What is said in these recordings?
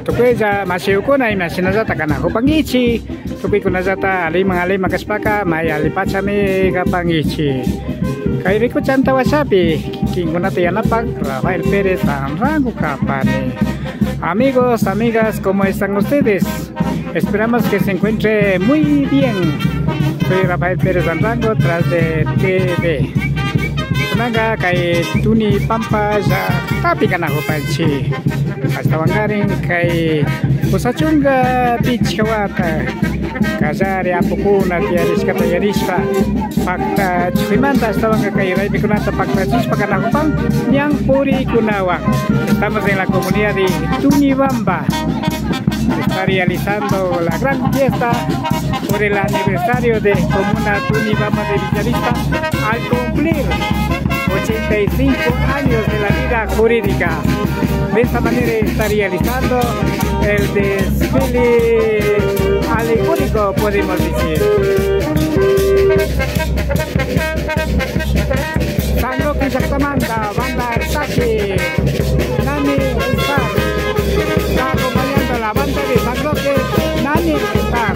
Tukui ja masih ukuna imasi nazata kana hupangichi. Tukui kuna zata lima kaspaka maya lipachami kapangichi. Kairiku chanta wasapi. Kinguna tianapak Rafael Pérez rango kapani. Amigos, amigas, ¿cómo están ustedes? Esperamos que se encuentre muy bien. Soy Rafael Pérez Rango tras de TV. Kunaga kay Tuni Pampa ya tapi kana hopanchi. Hasta wangarin kay Pusachunga Beach Kawata. Kazari apukuna tiaris kata yarispa. Fakta chimanta hasta wanga kay Ray Bikunata Fakta Chispa kana hopang Nyang Puri Kunawang. Estamos en la comunidad de Tunibamba. Está realizando la gran fiesta por el aniversario de Comuna Tunibamba de Villarista al cumplir 85 años de la vida jurídica. De esta manera está realizando el desfile alegórico, podemos decir. San Roque Sacramanta, banda Artachi, Nani Star, está acompañando la banda de San Roque, Nani Star.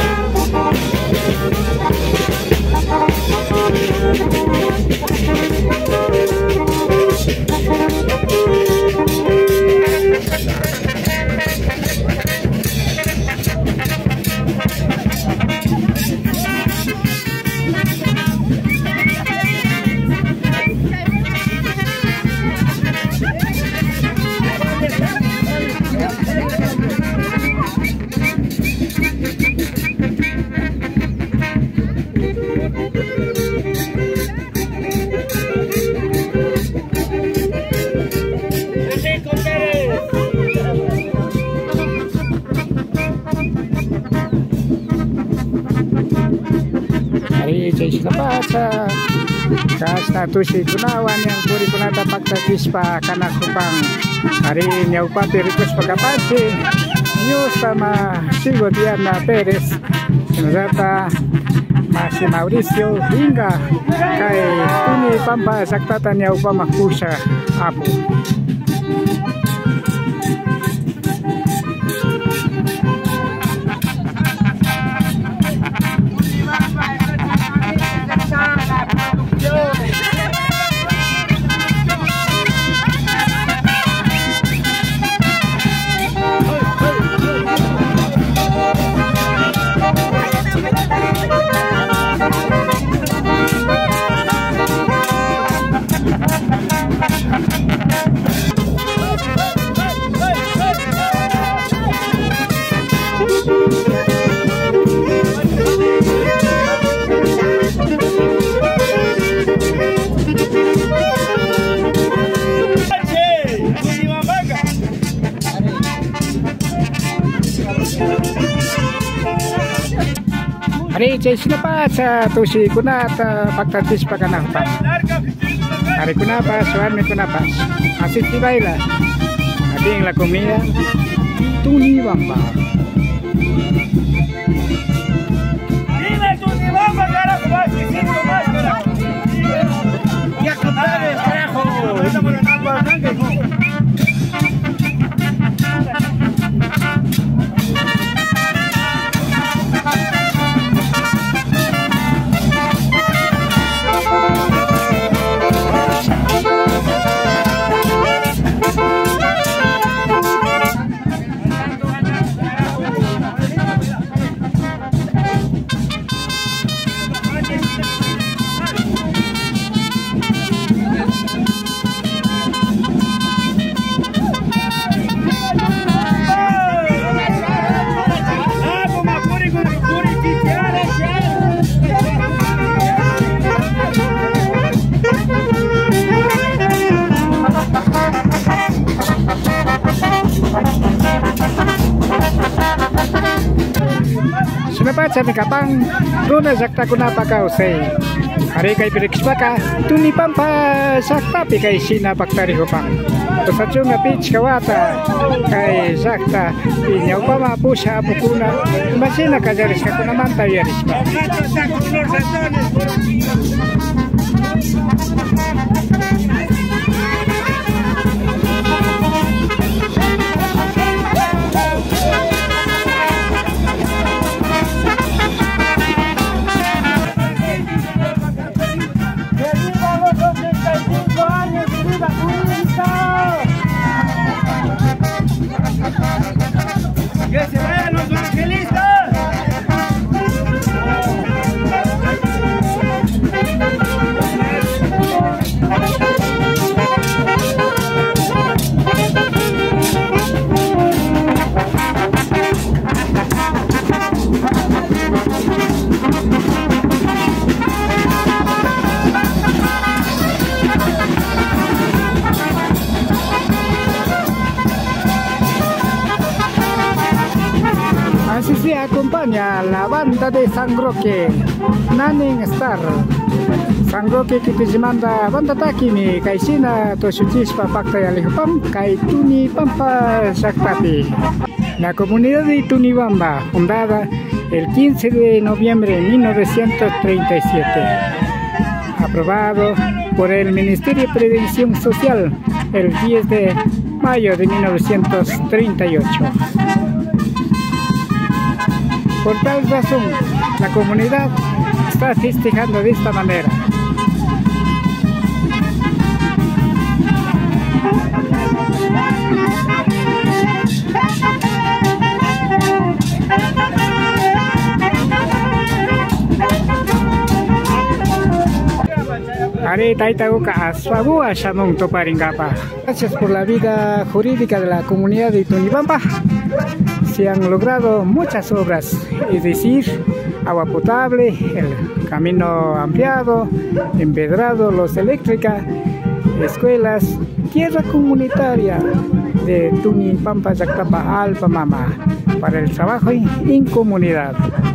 Baca kasta tusi kunawan yang puri kunata Fakta Chispa kana kupang hari nyaupa perikus pagapasi news sama Sigo Diana Pérez Senjata masih Mauricio hingga kay Tuni Pampa saktata nyaupa makusha apu. Hari sila sa tusi kunata Fakta Chispa kana pa. Hari kunapa suami kunapa. Así se baila. Aquí en la comida Tunibamba. Viva Tunibamba, carajo, más carajo. Ya compadre, carajo. Estamos en el Sa Kapang, Runa Zakta Kunapa Kausay. Hari kay Pirikspaka, Tuni Pampa Zakta Pikay Sina Paktari Hupang. Tusachunga Beach Kawata kay Zakta Inyaw pa mapusha Pukuna. Masina Kajaris Kakunaman Tayaris pa. Así se acompaña la banda de San Roque, Naning Star. San Roque que te manda banda takimi, Kaisina, Toshuchispa, Pacta y Alejopam, Kaituni Pampa Shaktapi. La comunidad de Tunibamba, fundada el 15 de noviembre de 1937. Aprobado por el Ministerio de Prevención Social el 10 de mayo de 1938. Por tal razón, la comunidad está festejando de esta manera. Gracias por la vida jurídica de la comunidad de Tunibamba. Se han logrado muchas obras, es decir, agua potable, el camino ampliado, empedrado, luz eléctrica, escuelas, tierra comunitaria de Tunibamba, Llactapa, Alpa Mama, para el trabajo en comunidad.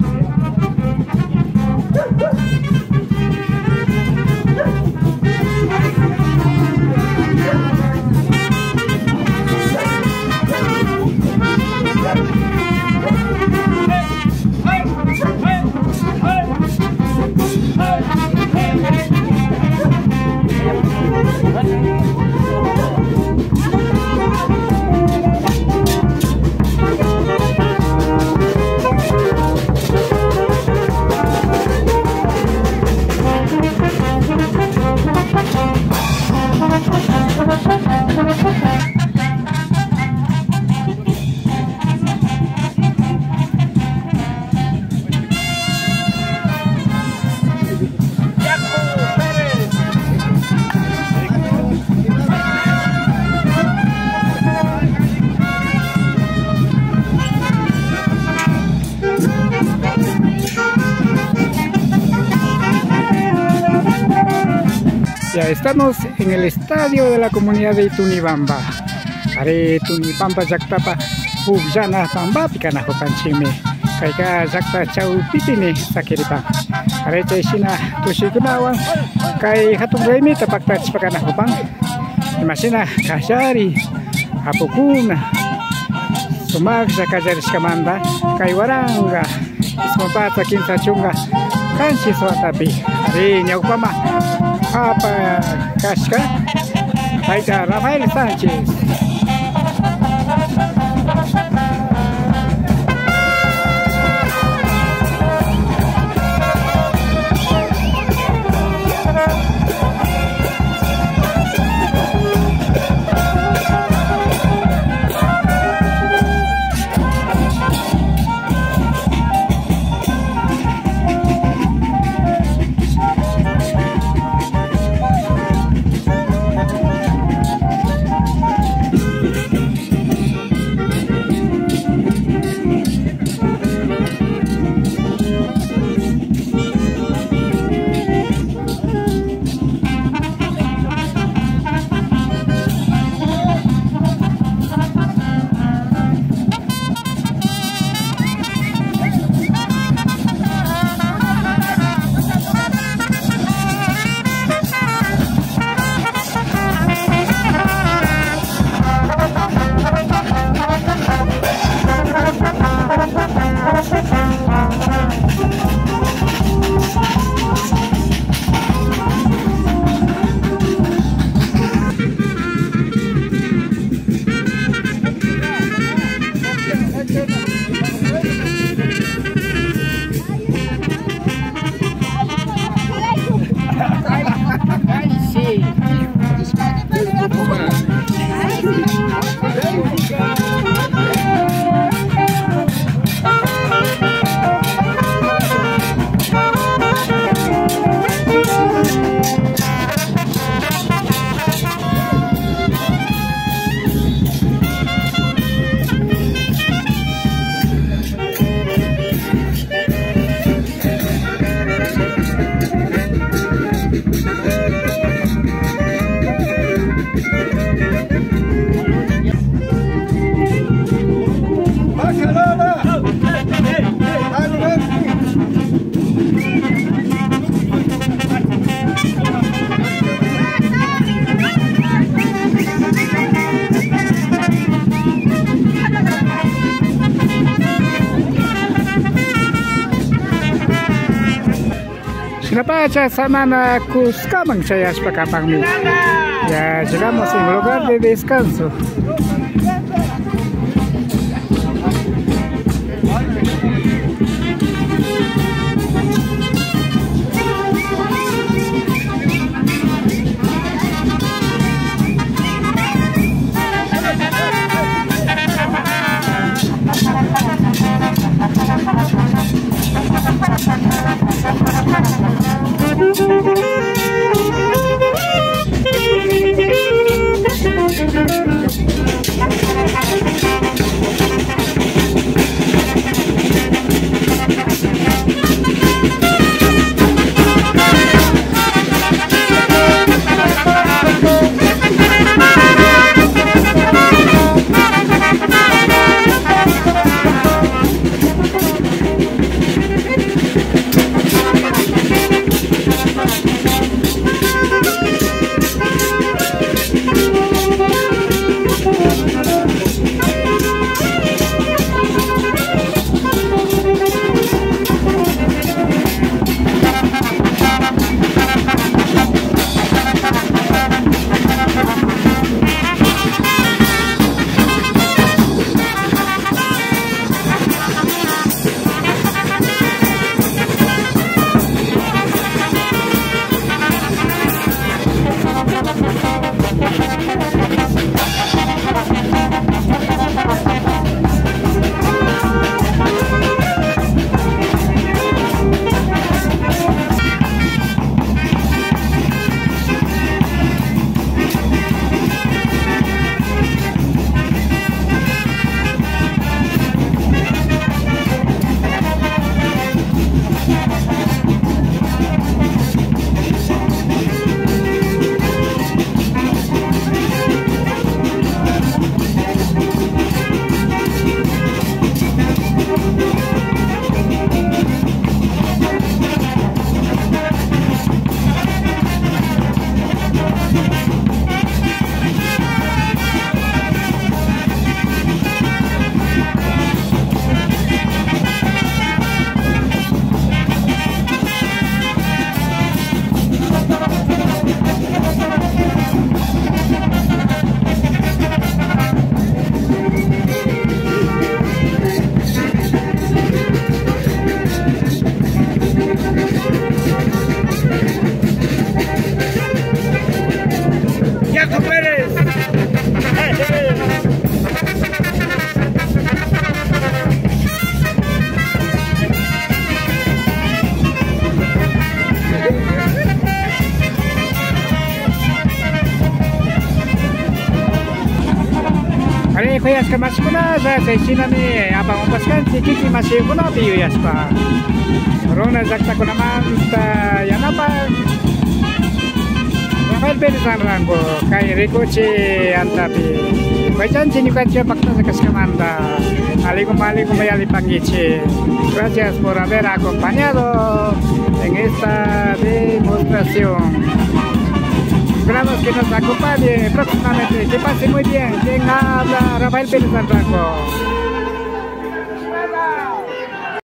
Ya estamos en el estadio de la comunidad de Tunibamba. Are Tunibamba Llactapa Ujana Pamba Picana Jopanchime. Kaika Llacta Chau Pitini Sakiripa. Are China Tushikunawan. Kai Hatun Remi Tapakta Chipakana Jopan. Imagina Kashari Apokuna. Sumak Zakajari Skamanda. Kai Waranga. Smompata Kinsa Chunga. Kanchi Swatapi. Are Nyakupama. Apa Casca, Paita Rafael Sánchez. Sinapacha Samana Cuscaman Sayas Pacapangmi. Ya llegamos en lugar de descanso. Kuyas ka mas kuna sa sina ni abang umpaskan si Kiki masih kuna piyo yas pa. Rona zakta ko naman sa yan apa. Rafael Perez Rango kay Rico si Antapi. Bajan sini kan siya pakta sa kaskamanda. Alikum mayali pangichi. Gracias por haber acompañado en esta demostración. Esperamos que nos acompañe próximamente. Que pase muy bien. Quien habla, Rafael Perez Rango.